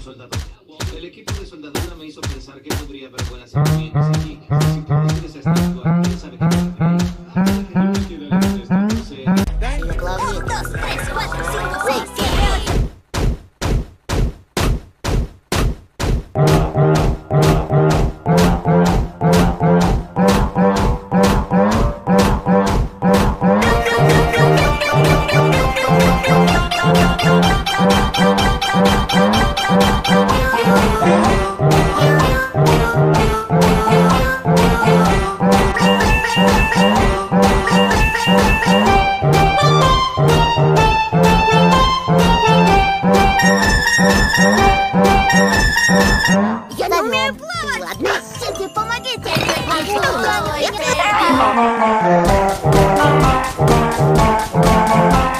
soldadura. El equipo de soldadura me hizo pensar que podría haber buenas herramientas aquí. Si tú consigues esta estatua, quién sabe qué pasa por ahí. Ah, que no me queda lejos de esta, no sé. Uno, dos, tres, cuatro, cinco, seis, siete. Я не умею плавать! Ладно, сидите, помогите! Я